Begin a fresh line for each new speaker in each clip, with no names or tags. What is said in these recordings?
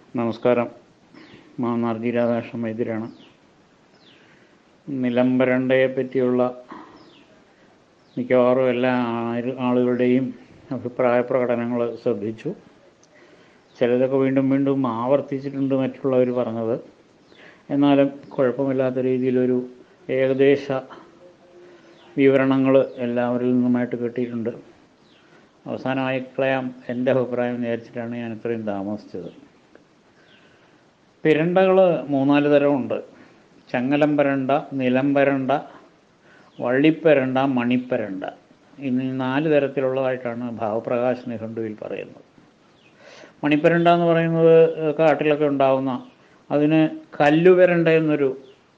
നമസ്കാരം. മാന്നാർജി രാധാകൃഷ്ണൻ വൈദ്യരാണ്. നിലംവരണ്ടയെ പറ്റിയുള്ള മിക്കവാറും എല്ലാ ആളുകളുടെയും അഭിപ്രായ പ്രകടനങ്ങൾ ശ്രദ്ധിച്ചു. ചിലതൊക്കെ വീണ്ടും വീണ്ടും ആവർത്തിച്ചിട്ടുണ്ട് മറ്റുള്ളവർ പറഞ്ഞത്. എന്നാലും കുഴപ്പമില്ലാത്ത രീതിയിലൊരു ഏകദേശ വിവരണങ്ങൾ എല്ലാവരിൽ നിന്നുമായിട്ട് കിട്ടിയിട്ടുണ്ട്. അവസാനമായി കളയാം എൻ്റെ അഭിപ്രായം വിചാരിച്ചിട്ടാണ് ഞാൻ ഇത്രയും താമസിച്ചത്. പിരണ്ടകൾ 3-4 തരമുണ്ട്. ചങ്ങലം പരണ്ട, നിലം പരണ്ട, വള്ളിപ്പരണ്ട, മണിപ്പരണ്ട. ഇന്ന് 4 തരത്തിലുള്ളതായിട്ടാണ് ഭാവപ്രകാശ നിഘണ്ടുവിൽ പറയുന്നത്. മണിപ്പരണ്ട എന്ന് പറയുന്നത് കാട്ടിലൊക്കെ ഉണ്ടാകുന്ന, അതിന് കല്ലുപരണ്ട എന്നൊരു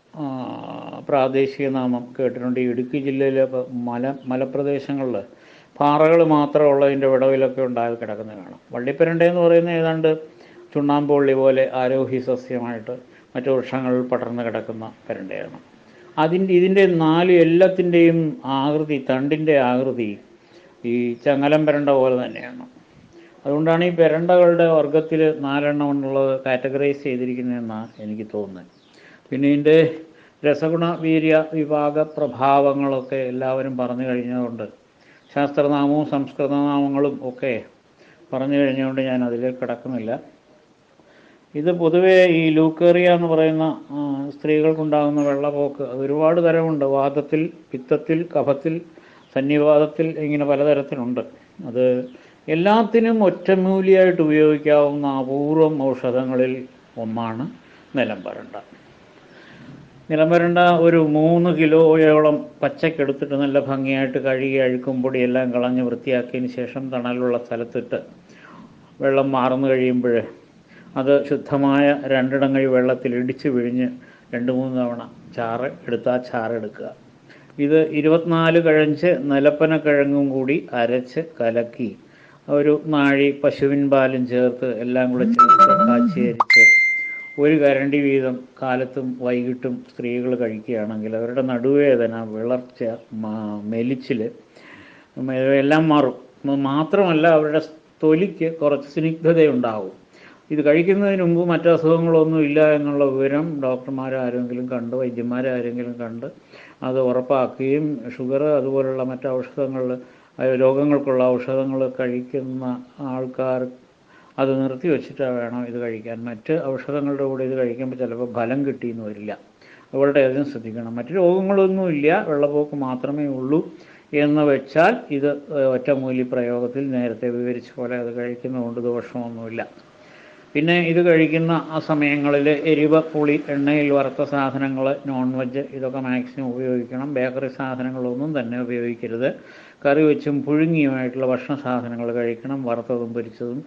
പ്രാദേശിക നാമം കേട്ടിട്ടുണ്ട്. ഇടുക്കി ജില്ലയിലെ മലപ്രദേശങ്ങളിൽ പാറകൾ മാത്രമുള്ളതിൻ്റെ വിടവിലൊക്കെ ഉണ്ടായി കിടക്കുന്നത് കാണാം. വള്ളിപ്പരണ്ട എന്ന് പറയുന്നത് ഏതാണ്ട് ചുണ്ണാമ്പുള്ളി പോലെ ആരോഹി സസ്യമായിട്ട് മറ്റു വൃക്ഷങ്ങളിൽ പടർന്ന് കിടക്കുന്ന പരണ്ടയാണ്. ഇതിൻ്റെ 4 എല്ലാത്തിൻ്റെയും ആകൃതി, തണ്ടിൻ്റെ ആകൃതി ഈ ചങ്ങലം പരണ്ട പോലെ തന്നെയാണ്. അതുകൊണ്ടാണ് ഈ പെരണ്ടകളുടെ വർഗത്തിൽ 4 എണ്ണം എന്നുള്ളത് കാറ്റഗറൈസ് ചെയ്തിരിക്കുന്നതെന്നാണ് എനിക്ക് തോന്നുന്നത്. പിന്നെ ഇതിൻ്റെ രസഗുണ വീര്യ വിഭാഗ പ്രഭാവങ്ങളൊക്കെ എല്ലാവരും പറഞ്ഞു കഴിഞ്ഞതുകൊണ്ട്, ശാസ്ത്രനാമവും സംസ്കൃതനാമങ്ങളും ഒക്കെ പറഞ്ഞു കഴിഞ്ഞുകൊണ്ട് ഞാൻ അതിലേക്ക് കിടക്കുന്നില്ല. ഇത് പൊതുവേ ഈ ലൂക്കേറിയ എന്ന് പറയുന്ന സ്ത്രീകൾക്കുണ്ടാകുന്ന വെള്ളപ്പോക്ക് അത് ഒരുപാട് തരമുണ്ട്. വാതത്തിൽ, പിത്തത്തിൽ, കഫത്തിൽ, സന്നിവാതത്തിൽ, ഇങ്ങനെ പലതരത്തിലുണ്ട്. അത് എല്ലാത്തിനും ഒറ്റമൂലിയായിട്ട് ഉപയോഗിക്കാവുന്ന അപൂർവം ഔഷധങ്ങളിൽ ഒന്നാണ് നിലംപരണ്ട. നിലംപരണ്ട ഒരു 3 കിലോയോളം പച്ചക്കെടുത്തിട്ട് നല്ല ഭംഗിയായിട്ട് കഴുകി അഴുക്കും പൊടിയെല്ലാം കളഞ്ഞ് വൃത്തിയാക്കിയതിന് ശേഷം തണലുള്ള സ്ഥലത്തിട്ട് വെള്ളം മാറുന്നു കഴിയുമ്പോൾ അത് ശുദ്ധമായ 2 ഇടങ്ങഴി വെള്ളത്തിൽ ഇടിച്ച് പിഴിഞ്ഞ് 2-3 തവണ ചാറെടുക്കുക. ഇത് 24 കഴഞ്ച് നിലപ്പനക്കിഴങ്ങും കൂടി അരച്ച് കലക്കി ഒരു നാഴി പശുവിൻ പാലും ചേർത്ത് എല്ലാം കൂടെ ചേർത്ത് കാച്ചി അരിച്ച് 1 കരണ്ടി വീതം കാലത്തും വൈകിട്ടും സ്ത്രീകൾ കഴിക്കുകയാണെങ്കിൽ അവരുടെ നടുവേദന, വിളർച്ച, മെലിച്ചിൽ എല്ലാം മാറും. മാത്രമല്ല അവരുടെ തൊലിക്ക് കുറച്ച് സ്നിഗ്ധതയുണ്ടാവും. ഇത് കഴിക്കുന്നതിന് മുമ്പ് മറ്റ് അസുഖങ്ങളൊന്നും ഇല്ല എന്നുള്ള വിവരം ഡോക്ടർമാരാരെങ്കിലും കണ്ട്, വൈദ്യന്മാരാരെങ്കിലും കണ്ട് അത് ഉറപ്പാക്കുകയും ഷുഗർ അതുപോലുള്ള മറ്റ് ഔഷധങ്ങൾ, രോഗങ്ങൾക്കുള്ള ഔഷധങ്ങൾ കഴിക്കുന്ന ആൾക്കാർ അത് നിർത്തി വെച്ചിട്ട് വേണം ഇത് കഴിക്കാൻ. മറ്റ് ഔഷധങ്ങളുടെ കൂടെ ഇത് കഴിക്കുമ്പോൾ ചിലപ്പോൾ ഫലം കിട്ടിയെന്ന് വരില്ല. അതുകൊണ്ട് അതിനും ശ്രദ്ധിക്കണം. മറ്റ് രോഗങ്ങളൊന്നുമില്ല, വെള്ളപ്പോക്ക് മാത്രമേ ഉള്ളൂ എന്ന് വെച്ചാൽ ഇത് ഒറ്റമൂലി പ്രയോഗത്തിൽ നേരത്തെ വിവരിച്ച പോലെ അത് കഴിക്കുന്നതുകൊണ്ട് ദോഷമൊന്നുമില്ല. പിന്നെ ഇത് കഴിക്കുന്ന ആ സമയങ്ങളിൽ എരിവ്, പുളി, എണ്ണയിൽ വറുത്ത സാധനങ്ങൾ, നോൺ വെജ് ഇതൊക്കെ മാക്സിമം ഉപയോഗിക്കണം. ബേക്കറി സാധനങ്ങളൊന്നും തന്നെ ഉപയോഗിക്കരുത്. കറി വെച്ചും പുഴുങ്ങിയുമായിട്ടുള്ള ഭക്ഷണ സാധനങ്ങൾ കഴിക്കണം. വറുത്തതും പൊരിച്ചതും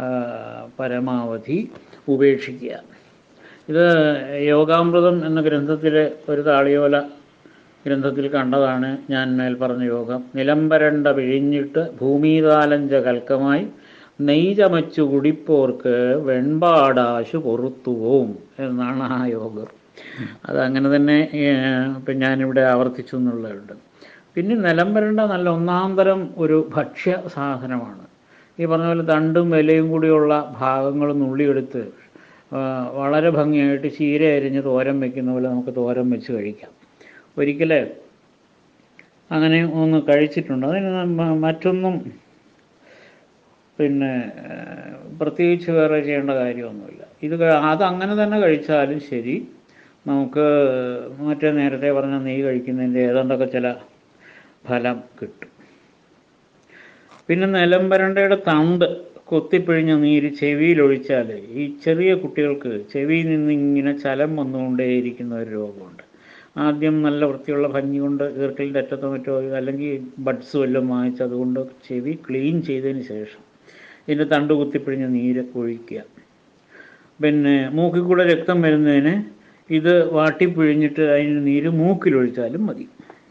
പരമാവധി ഉപേക്ഷിക്കുക. ഇത് യോഗാമൃതം എന്ന ഗ്രന്ഥത്തിൽ ഒരു താളിയോല ഗ്രന്ഥത്തിൽ കണ്ടതാണ് ഞാൻ മേൽ പറഞ്ഞ യോഗം. നിലംപരണ്ട പിഴിഞ്ഞിട്ട് ഭൂമിതാലഞ്ച കൽക്കമായി നെയ്ചമച്ചു കുടിപ്പോർക്ക് വെൺപാടാശു പൊറുത്തുപോവും എന്നാണ് ആ യോഗം. അതങ്ങനെ തന്നെ ഇപ്പം ഞാനിവിടെ ആവർത്തിച്ചു എന്നുള്ളതുണ്ട്. പിന്നെ നിലംപരണ്ട നല്ല 1-ാം തരം ഒരു ഭക്ഷ്യ സാധനമാണ്. ഈ പറഞ്ഞ പോലെ തണ്ടും വിലയും കൂടിയുള്ള ഭാഗങ്ങൾ നുള്ളിയെടുത്ത് വളരെ ഭംഗിയായിട്ട് ചീര അരിഞ്ഞ് തോരൻ വയ്ക്കുന്ന പോലെ നമുക്ക് തോരൻ വെച്ച് കഴിക്കാം. ഒരിക്കലേ അങ്ങനെ ഒന്ന് കഴിച്ചിട്ടുണ്ട്. അതിന് മറ്റൊന്നും പിന്നെ പ്രത്യേകിച്ച് വേറെ ചെയ്യേണ്ട കാര്യമൊന്നുമില്ല. അതങ്ങനെ തന്നെ കഴിച്ചാലും ശരി, നമുക്ക് മറ്റേ നേരത്തെ പറഞ്ഞ നെയ്യ് കഴിക്കുന്നതിൻ്റെ ഏതാണ്ടൊക്കെ ചില ഫലം കിട്ടും. പിന്നെ നിലംപരണ്ടയുടെ തണ്ട് കൊത്തിപ്പിഴിഞ്ഞ നീര് ചെവിയിലൊഴിച്ചാൽ ഈ ചെറിയ കുട്ടികൾക്ക് ചെവിയിൽ നിന്ന് ഇങ്ങനെ ചലം വന്നുകൊണ്ടേയിരിക്കുന്ന ഒരു രോഗമുണ്ട്. ആദ്യം നല്ല വൃത്തിയുള്ള ഭംഗി കൊണ്ട് ഈർക്കലിൻ്റെ അറ്റത്തോ മറ്റോ അല്ലെങ്കിൽ ബഡ്സ് വല്ലതും വാങ്ങിച്ച് അതുകൊണ്ട് ചെവി ക്ലീൻ ചെയ്തതിന് ശേഷം ഇതിൻ്റെ തണ്ട് കുത്തിപ്പിഴിഞ്ഞ നീര് ഒഴിക്കുക. പിന്നെ മൂക്കിൽ കൂടെ രക്തം വരുന്നതിന് ഇത് വാട്ടിപ്പിഴിഞ്ഞിട്ട് അതിന് നീര് മൂക്കിലൊഴിച്ചാലും മതി.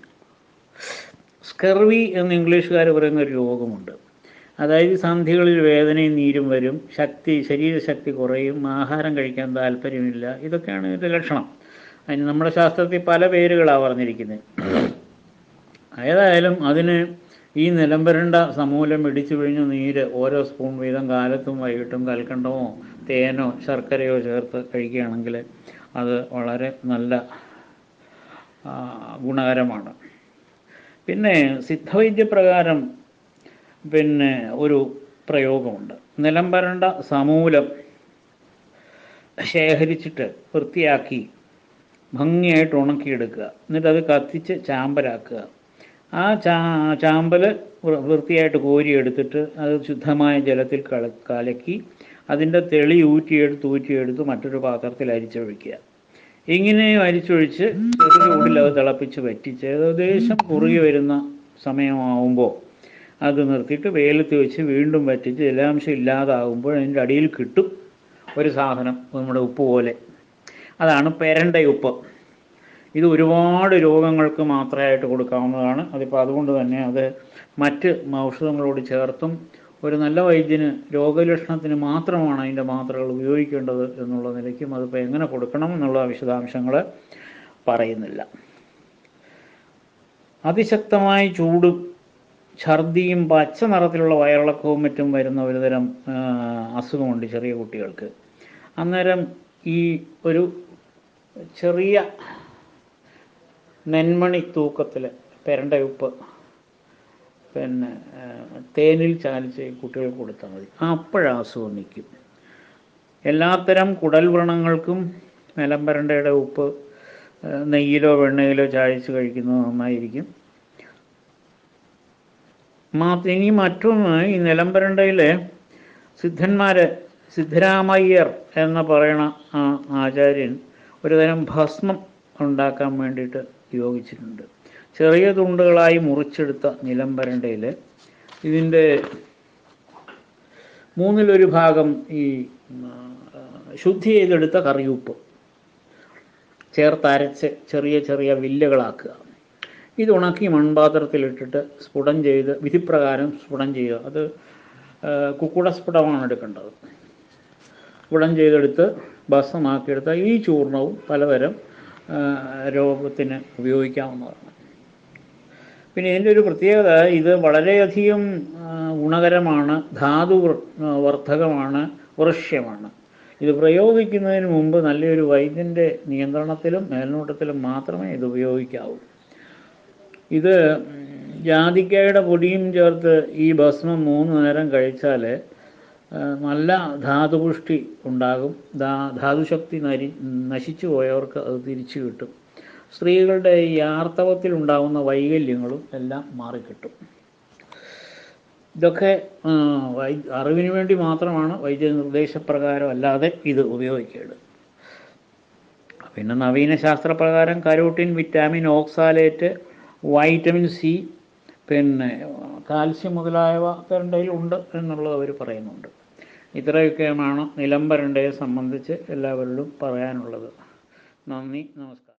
സ്കർവി എന്ന് ഇംഗ്ലീഷുകാർ പറയുന്ന ഒരു രോഗമുണ്ട്. അതായത് സന്ധികളിൽ വേദനയും നീരും വരും, ശരീരശക്തി കുറയും, ആഹാരം കഴിക്കാൻ താല്പര്യമില്ല. ഇതൊക്കെയാണ് ഇതിൻ്റെ ലക്ഷണം. അതിന് നമ്മുടെ ശാസ്ത്രത്തിൽ പല പേരുകളാണ് പറഞ്ഞിരിക്കുന്നത്. ഏതായാലും അതിന് ഈ നിലംപരണ്ട സമൂലം ഇടിച്ചു പിഴിഞ്ഞ നീര് ഓരോ സ്പൂൺ വീതം കാലത്തും വൈകിട്ടും കൽക്കണ്ടമോ തേനോ ശർക്കരയോ ചേർത്ത് കഴിക്കുകയാണെങ്കിൽ അത് വളരെ നല്ല ഗുണകരമാണ്. പിന്നെ സിദ്ധവൈദ്യപ്രകാരം ഒരു പ്രയോഗമുണ്ട്. നിലംപരണ്ട സമൂലം ശേഖരിച്ചിട്ട് വൃത്തിയാക്കി ഭംഗിയായിട്ട് ഉണക്കിയെടുക്കുക. എന്നിട്ടത് കത്തിച്ച് ചാമ്പലാക്കുക. ആ ചാമ്പൽ വൃത്തിയായിട്ട് കോരിയെടുത്തിട്ട് അത് ശുദ്ധമായ ജലത്തിൽ കലക്കി അതിൻ്റെ തെളി ഊറ്റിയെടുത്ത് മറ്റൊരു പാത്രത്തിൽ അരിച്ചൊഴിക്കുക. ഇങ്ങനെ അരിച്ചൊഴിച്ച് ചെറു ചൂടിൽ അത് തിളപ്പിച്ച് വറ്റിച്ച് ഏകദേശം കുറുകി വരുന്ന സമയമാവുമ്പോൾ അത് നിർത്തിയിട്ട് വെയിലത്ത് വെച്ച് വീണ്ടും വറ്റിച്ച് ജലാംശം ഇല്ലാതാകുമ്പോൾ അതിൻ്റെ അടിയിൽ കിട്ടും ഒരു സാധനം, നമ്മുടെ ഉപ്പ് പോലെ. അതാണ് പെരണ്ടയുപ്പ്. ഇത് ഒരുപാട് രോഗങ്ങൾക്ക് മാത്രമായിട്ട് കൊടുക്കാവുന്നതാണ്. അതിപ്പോൾ അതുകൊണ്ട് തന്നെ അത് മറ്റ് ഔഷധങ്ങളോട് ചേർത്തും ഒരു നല്ല വൈദ്യന് രോഗലക്ഷണത്തിന് മാത്രമാണ് അതിൻ്റെ മാത്രകൾ ഉപയോഗിക്കേണ്ടത് എന്നുള്ള നിലയ്ക്കും അതിപ്പോൾ എങ്ങനെ കൊടുക്കണം എന്നുള്ള വിശദാംശങ്ങൾ പറയുന്നില്ല. അതിശക്തമായ ചൂടും ഛർദിയും പച്ച നിറത്തിലുള്ള വയറിളക്കവും മറ്റും വരുന്ന ഒരുതരം അസുഖമുണ്ട് ചെറിയ കുട്ടികൾക്ക്. അന്നേരം ഈ ഒരു ചെറിയ നെന്മണി തൂക്കത്തിൽ പെരണ്ടയുപ്പ് തേനിൽ ചാലിച്ച് കുട്ടികൾക്ക് കൊടുത്താൽ മതി. അപ്പോഴാ അസുഖം നിൽക്കും. എല്ലാത്തരം കുടൽ വ്രണങ്ങൾക്കും നിലംപരണ്ടയുടെ ഉപ്പ് നെയ്യിലോ വെണ്ണയിലോ ചാഴിച്ച് കഴിക്കുന്നത് നന്നായിരിക്കും. ഇനി മറ്റൊന്ന്, ഈ നിലംപരണ്ടയിലെ സിദ്ധരാമയ്യർ എന്ന് പറയുന്ന ആചാര്യൻ ഒരുതരം ഭസ്മം ഉണ്ടാക്കാൻ വേണ്ടിയിട്ട് ഉപയോഗിച്ചിട്ടുണ്ട്. ചെറിയ തുണ്ടുകളായി മുറിച്ചെടുത്ത നിലംപരണ്ടയിൽ ഇതിൻ്റെ 1/3 ഭാഗം ഈ ശുദ്ധി ചെയ്തെടുത്ത കറിയുപ്പ് ചേർത്തരച്ച് ചെറിയ ചെറിയ വില്ലകളാക്കുക. ഇത് ഉണക്കി മൺപാത്രത്തിലിട്ടിട്ട് സ്ഫുടം ചെയ്ത് വിധിപ്രകാരം സ്ഫുടം ചെയ്യുക. അത് കുക്കുടസ്ഫുടമാണ് എടുക്കേണ്ടത്. സ്ഫുടം ചെയ്തെടുത്ത് ഭസ്മമാക്കിയെടുത്ത ഈ ചൂർണവും പലതരം രോഗത്തിന് ഉപയോഗിക്കാവുന്നതാണ്. പിന്നെ ഇതിൻ്റെ ഒരു പ്രത്യേകത, ഇത് വളരെയധികം ഗുണകരമാണ്, ധാതുവർദ്ധകമാണ്, വൃശ്യമാണ്. ഇത് പ്രയോഗിക്കുന്നതിന് മുമ്പ് നല്ലൊരു വൈദ്യൻ്റെ നിയന്ത്രണത്തിലും മേൽനോട്ടത്തിലും മാത്രമേ ഇത് ഉപയോഗിക്കാവൂ. ഇത് ജാതിക്കയുടെ പൊടിയും ചേർത്ത് ഈ ഭസ്മം 3 നേരം കഴിച്ചാൽ നല്ല ധാതുപുഷ്ടി ഉണ്ടാകും. ധാതുശക്തി നശിച്ചു പോയവർക്ക് അത് തിരിച്ചു കിട്ടും. സ്ത്രീകളുടെ ഈ ആർത്തവത്തിൽ ഉണ്ടാകുന്ന വൈകല്യങ്ങളും എല്ലാം മാറിക്കിട്ടും. ഇതൊക്കെ അറിവിന് വേണ്ടി മാത്രമാണ്, വൈദ്യ നിർദ്ദേശപ്രകാരം അല്ലാതെ ഇത് ഉപയോഗിക്കേണ്ടത്. പിന്നെ നവീന ശാസ്ത്രപ്രകാരം carotene, vitamin, oxalate, vitamin C, calcium മുതലായവ പെരണ്ടയിൽ ഉണ്ട് എന്നുള്ളത് അവർ പറയുന്നുണ്ട്. ഇത്രയൊക്കെയാണ് നിലംപരണ്ടയെ സംബന്ധിച്ച് എല്ലാവരോടും പറയാനുള്ളത്. നന്ദി, നമസ്കാരം.